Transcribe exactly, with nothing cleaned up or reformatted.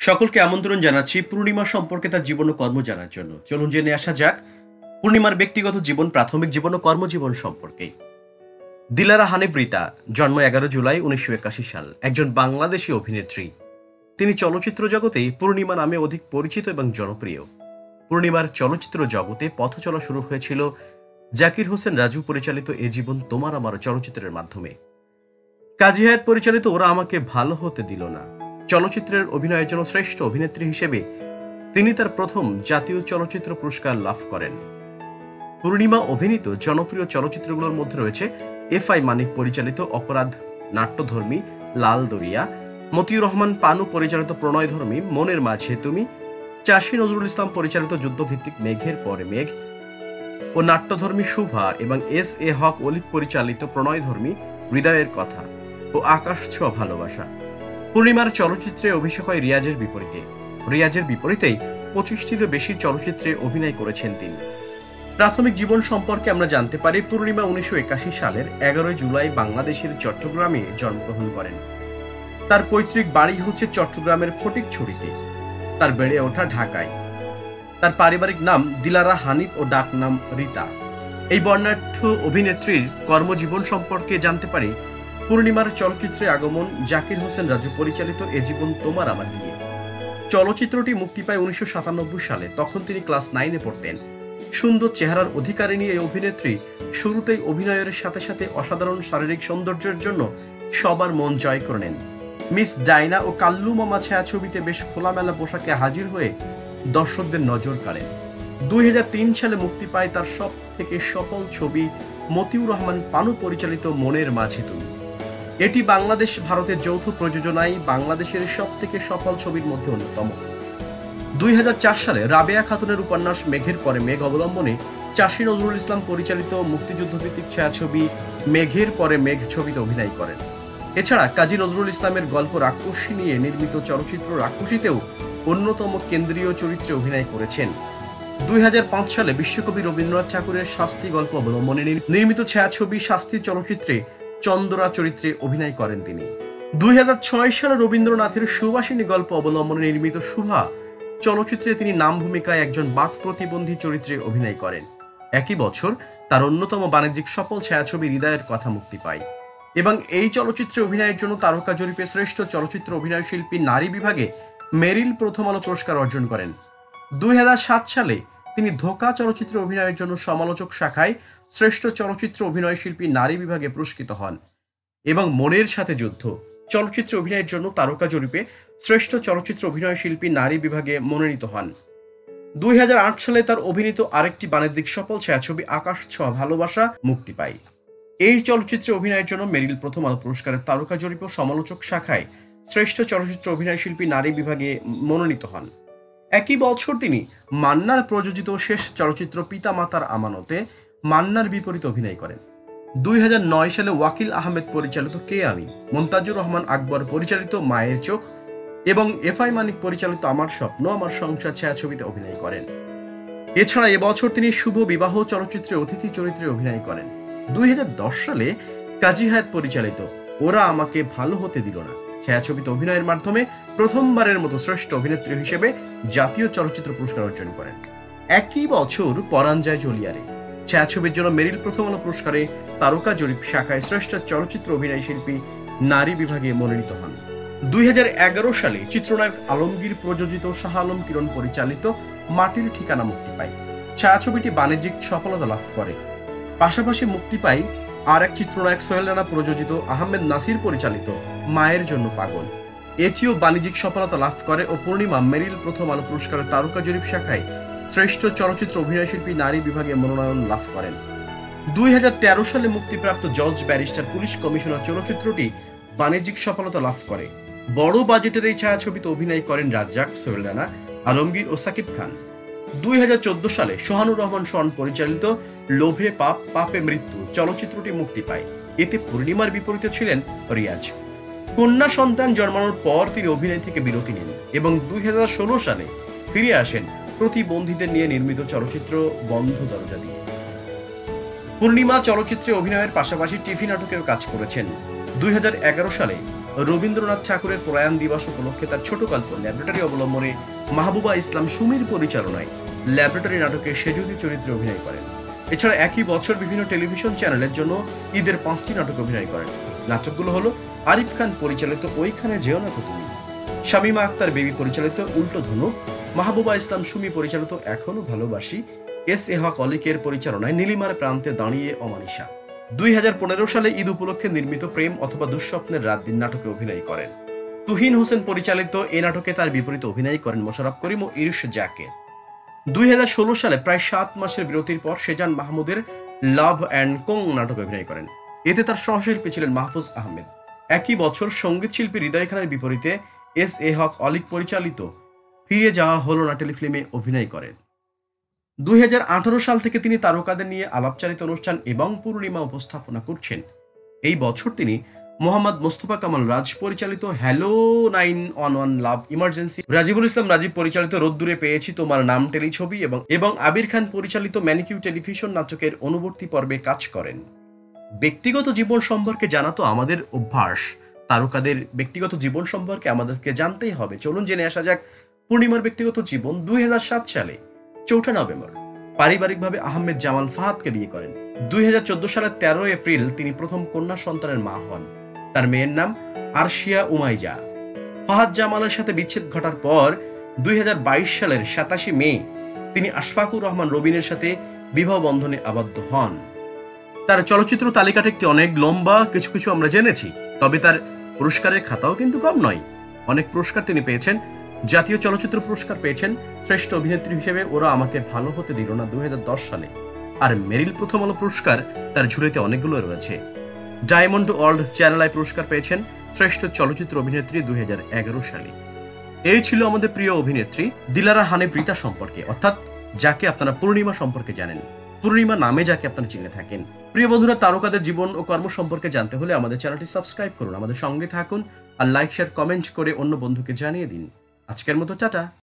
সকলকে আমন্ত্রণ জানাচ্ছি পূর্ণিমা সম্পর্কে তার জীবন ও কর্ম জানার জন্য। চলুন জেনে আসা যাক পূর্ণিমার ব্যক্তিগত জীবন, প্রাথমিক জীবন ও কর্মজীবন সম্পর্কে। দিলারা হানিফ রিতা, জন্ম এগারো জুলাই উনিশশো একাশি সাল, একজন বাংলাদেশী অভিনেত্রী। তিনি চলচ্চিত্র জগতে পূর্ণিমা নামে অধিক পরিচিত এবং জনপ্রিয়। পূর্ণিমার চলচ্চিত্র জগতে পথ চলা শুরু হয়েছিল জাকির হোসেন রাজু পরিচালিত এ জীবন তোমার আমার চলচ্চিত্রের মাধ্যমে। কাজী হায়াত পরিচালিত ওরা আমাকে ভালো হতে দিল না চলচ্চিত্রের অভিনয়ের জন্য শ্রেষ্ঠ অভিনেত্রী হিসেবে তিনি তার প্রথম জাতীয় চলচ্চিত্র পুরস্কার লাভ করেন। পূর্ণিমা অভিনীত জনপ্রিয় চলচ্চিত্রগুলোর মধ্যে রয়েছে এফ আই মানিক পরিচালিত অপরাধ নাট্যধর্মী লাল দরিয়া, মতিউর রহমান পানু পরিচালিত প্রণয়ধর্মী মনের মাঝে তুমি, চাষী নজরুল ইসলাম পরিচালিত যুদ্ধভিত্তিক মেঘের পরে মেঘ ও নাট্যধর্মী শুভা এবং এস এ হক অলিভ পরিচালিত প্রণয়ধর্মী হৃদয়ের কথা ও আকাশ ছোঁয়া ভালোবাসা। পূর্ণিমার চলচ্চিত্রে অভিষেক হয় রিয়াজের বিপরীতে। রিয়াজের বিপরীতেই পঁচিশটিরও বেশি চলচ্চিত্রে অভিনয় করেছেন তিনি। প্রাথমিক জীবন সম্পর্কে আমরা জানতে পারি পূর্ণিমা উনিশশো একাশি সালের এগারোই জুলাই বাংলাদেশের চট্টগ্রামে জন্মগ্রহণ করেন। তার পৈতৃক বাড়ি হচ্ছে চট্টগ্রামের ফটিকছড়িতে। তার বেড়ে ওঠা ঢাকায়। তার পারিবারিক নাম দিলারা হানিফ ও ডাক নাম রিতা। এই বর্ণাঢ্য অভিনেত্রীর কর্মজীবন সম্পর্কে জানতে পারি পূর্ণিমার চলচ্চিত্রে আগমন জাকির হোসেন রাজু পরিচালিত এ জীবন তোমার আমার দিয়ে। চলচ্চিত্রটি মুক্তি পায় উনিশশো সাতানব্বই সালে। তখন তিনি ক্লাস নাইনে পড়তেন। সুন্দর চেহারার অধিকারিণী এই অভিনেত্রী শুরুতেই অভিনয়ের সাথে সাথে অসাধারণ শারীরিক সৌন্দর্যের জন্য সবার মন জয় করে নেন। মিস ডাইনা ও কাল্লু মামা ছায়াছবিতে বেশ খোলামেলা পোশাকে হাজির হয়ে দর্শকদের নজর কাড়েন। দুই হাজার তিন সালে মুক্তি পায় তার সব থেকে সফল ছবি মতিউর রহমান পানু পরিচালিত মনের মাঝে তুমি। এটি বাংলাদেশ ভারতের যৌথ প্রযোজনায় বাংলাদেশের সব থেকে সফল ছবির মধ্যে অন্যতম। দুই হাজার চার সালে রাবেয়া খাতুনের উপন্যাস মেঘের পরে মেঘ অবলম্বনে চাষী নজরুল ইসলাম পরিচালিত মুক্তিযুদ্ধভিত্তিক ছায়াছবি মেঘের পরে মেঘ ছবিতে অভিনয় করেন। এছাড়া কাজী নজরুল ইসলামের গল্প রাক্ষসী নিয়ে নির্মিত চলচ্চিত্র রাক্ষসীতেও অন্যতম কেন্দ্রীয় চরিত্রে অভিনয় করেছেন। দুই হাজার পাঁচ সালে বিশ্বকবি রবীন্দ্রনাথ ঠাকুরের শাস্তি গল্প অবলম্বনে নির্মিত ছায়াছবি শাস্তি চলচ্চিত্রে চন্দরা চরিত্রে অভিনয় করেন তিনি। দুই হাজার ছয় সালে রবীন্দ্রনাথের সুবাসিনী গল্প অবলম্বনে নির্মিত শুভা চলচ্চিত্রে তিনি নাম ভূমিকায় একজন বাক প্রতিবন্ধী চরিত্রে অভিনয় করেন। একই বছর তার অন্যতম বাণিজ্যিক সফল ছায়াছবি হৃদয়ের কথা মুক্তি পায় এবং এই চলচ্চিত্রে অভিনয়ের জন্য তারকা জরিপে শ্রেষ্ঠ চলচ্চিত্র অভিনয় শিল্পী নারী বিভাগে মেরিল প্রথম আলো পুরস্কার অর্জন করেন। দুই হাজার সাত সালে তিনি ধোকা চলচ্চিত্রে অভিনয়ের জন্য সমালোচক শাখায় শ্রেষ্ঠ চলচ্চিত্র অভিনয় শিল্পী নারী বিভাগে পুরস্কৃত হন এবং মনের সাথে যুদ্ধ চলচ্চিত্রে অভিনয়ের জন্য তারকা জরিপে শ্রেষ্ঠ চলচ্চিত্র অভিনয় শিল্পী নারী বিভাগে মনোনীত হন। দুই হাজার আট সালে তার অভিনীত আরেকটি বাণিজ্যিক সফল ছায়াছবি আকাশ ছোঁয়া ভালোবাসা মুক্তি পায়। এই চলচ্চিত্রে অভিনয়ের জন্য মেরিল প্রথম আলো পুরস্কারের তারকা জরিপ ও সমালোচক শাখায় শ্রেষ্ঠ চলচ্চিত্র অভিনয় শিল্পী নারী বিভাগে মনোনীত হন। একই বছর তিনি মান্নার প্রযোজিত শেষ চলচ্চিত্র পিতা মাতার আমানতে মান্নার বিপরীতে অভিনয় করেন। দুই হাজার নয় সালে ওয়াকিল আহমেদ পরিচালিত কে আমি, মন্তাজুর রহমান আকবর পরিচালিত মায়ের চোখ এবং এফ আই মানিক পরিচালিত আমার স্বপ্ন আমার সংসার ছায়াছবিতে অভিনয় করেন। এছাড়া এবছর তিনি শুভ বিবাহ চলচ্চিত্রে অতিথি চরিত্রে অভিনয় করেন। দুই হাজার দশ সালে কাজী হায়াত পরিচালিত ওরা আমাকে ভালো হতে দিল না ছায়াছবিতে অভিনয়ের মাধ্যমে প্রথমবারের মতো শ্রেষ্ঠ অভিনেত্রী হিসেবে জাতীয় চলচ্চিত্র পুরস্কার অর্জন করেন। একই বছর পরাণ যায় জলিয়ারে ছায়াছবির জন্য মেরিল প্রথম আলো পুরস্কারে তারকা জরিপ শাখায় শ্রেষ্ঠ চলচ্চিত্র অভিনয় শিল্পী নারী বিভাগে মনোনীত হন। দুই হাজার এগারো সালে চিত্রনায়ক আলমগীর প্রযোজিত শাহ আলম কিরণ পরিচালিত মাটির ঠিকানা মুক্তি পায়। ছায়াছবিটি বাণিজ্যিক সফলতা লাভ করে। পাশাপাশি মুক্তি পায় আর এক চিত্রনায়ক সোহেল রানা প্রযোজিত আহমেদ নাসির পরিচালিত মায়ের জন্য পাগল। এটিও বাণিজ্যিক সফলতা লাভ করে ও পূর্ণিমা মেরিল প্রথম আলো পুরস্কারের তারকা জরিপ শাখায় শ্রেষ্ঠ চলচ্চিত্র অভিনয় শিল্পী নারী বিভাগে মনোনয়ন লাভ করেন। দুই হাজার তেরো সালে মুক্তিপ্রাপ্ত জজ ব্যারিস্টার পুলিশ কমিশনার চলচ্চিত্রটি বাণিজ্যিক সফলতা লাভ করে। বড় বাজেটের এই ছায়াছবিতে অভিনয় করেন রাজ্জাক, সোহেল রানা, আলমগীর ও সাকিব খান। দুই হাজার চোদ্দ সালে সোহানুর রহমান শন পরিচালিত লোভে পাপ পাপে মৃত্যু চলচ্চিত্রটি মুক্তি পায়। এতে পূর্ণিমার বিপরীতে ছিলেন রিয়াজ। কন্যা সন্তান জন্মানোর পর তিনি অভিনয় থেকে বিরতি নেন এবং দুই হাজার ষোলো সালে ফিরে আসেন প্রতিবন্ধীদের নিয়ে নির্মিত চলচ্চিত্র বন্ধ দরজা দিয়ে। পূর্ণিমা চলচ্চিত্রে অভিনয়ের পাশাপাশি টিভি নাটকেও কাজ করেছেন। দুই হাজার এগারো সালে রবীন্দ্রনাথ ঠাকুরের প্রয়াণ দিবস উপলক্ষে তার ছোট গল্প ল্যাবরেটরি অবলম্বনে মাহবুবা ইসলাম সুমির পরিচালনায় ল্যাবরেটরি নাটকে সেজুতি চরিত্রে অভিনয় করেন। এছাড়া একই বছর বিভিন্ন টেলিভিশন চ্যানেলের জন্য ঈদের পাঁচটি নাটক অভিনয় করেন। নাটকগুলো হলো আরিফ খান পরিচালিত ওইখানে যেও না তুমি, শামীমা আক্তার বেবি পরিচালিত উল্টো ধনুক, মাহবুবা ইসলাম সুমি পরিচালিত এখনো ভালোবাসি, এস এ হক অলিকের পরিচালনায় নীলিমার প্রান্তে দাঁড়িয়ে অমানিসা। দুই হাজার পনেরো সালে ঈদ উপলক্ষে নির্মিত প্রেম অথবা দুঃস্বপ্নের রাত দিন নাটকে অভিনয় করেন। তুহিন হোসেন পরিচালিত এই নাটকে তার বিপরীতে অভিনয় করেন মোশাররফ করিম ও ইরশ জাকের। দুই হাজার ষোলো সালে প্রায় সাত মাসের বিরতির পর সেজান মাহমুদের লাভ অ্যান্ড কোং নাটকে অভিনয় করেন। এতে তার সহশিল্পী ছিলেন মাহফুজ আহমেদ। একই বছর সঙ্গীত শিল্পী হৃদয় খানের বিপরীতে এস এ হক অলিক পরিচালিত ফিরে যাওয়া হলো না টেলিফিল্মে অভিনয় করেন। দুই হাজার আঠারো সাল থেকে তিনি তারকাদের নিয়ে আলাপচারিত অনুষ্ঠান এবং পূর্ণিমা উপস্থাপনা করছেন। এই বছর তিনি মোহাম্মদ মোস্তফা কামাল রাজ পরিচালিত hello nine one one love emergency, Rajibul Islam Rajib পরিচালিত রোদ্দুরে পেয়েছি তোমার নাম টেলিছবি এবং এবং আবির খান পরিচালিত ম্যানিকিউ টেলিভিশন নাটকের অনুবর্তী পর্বে কাজ করেন। ব্যক্তিগত জীবন সম্পর্কে জানা তো আমাদের অভ্যাস, তারকাদের ব্যক্তিগত জীবন সম্পর্কে আমাদেরকে জানতেই হবে। চলুন জেনে আসা যাক পূর্ণিমার ব্যক্তিগত জীবন। দুই হাজার সাত সালে চৌঠা নভেম্বর পারিবারিকভাবে আহমেদ জামাল ফাহাদকে বিয়ে করেন। দুই হাজার চোদ্দ সালের তেরো এপ্রিল তিনি প্রথম কন্যা সন্তানের মা হন। তার মেয়ের নাম আরশিয়া উমাইজা। ফাহাদ জামালের সাথে বিচ্ছেদ ঘটার পর দুই হাজার বাইশ সালের সাতাশে মে তিনি আশফাকুর রহমান রবিনের সাথে বিবাহ বন্ধনে আবদ্ধ হন। তার চলচ্চিত্র তালিকাটা একটি অনেক লম্বা, কিছু কিছু আমরা জেনেছি, তবে তার পুরস্কারের খাতাও কিন্তু কম নয়। অনেক পুরস্কার তিনি পেয়েছেন। জাতীয় চলচ্চিত্র পুরস্কার পেয়েছেন শ্রেষ্ঠ অভিনেত্রী হিসেবে ওরা আমাকে ভালো হতে দিল না দুই হাজার দশ সালে। আর মেরিল প্রথম আলো পুরস্কার তার ঝুলিতে অনেকগুলো রয়েছে। ডায়মন্ড ওয়ার্ল্ড চ্যানেল আই পুরস্কার পেয়েছেন শ্রেষ্ঠ চলচ্চিত্র অভিনেত্রী দুই হাজার এগারো সালে। এই ছিল আমাদের প্রিয় অভিনেত্রী দিলারা হানিফ রিতা সম্পর্কে, অর্থাৎ যাকে আপনারা পূর্ণিমা সম্পর্কে জানেন, পূর্ণিমা নামে যাকে আপনারা চিনে থাকেন। প্রিয় বন্ধুরা, তারকাদের জীবন ও কর্ম সম্পর্কে জানতে হলে আমাদের চ্যানেলটি সাবস্ক্রাইব করুন, আমাদের সঙ্গে থাকুন আর লাইক শেয়ার কমেন্ট করে অন্য বন্ধুকে জানিয়ে দিন। আজকের মতো টাটা।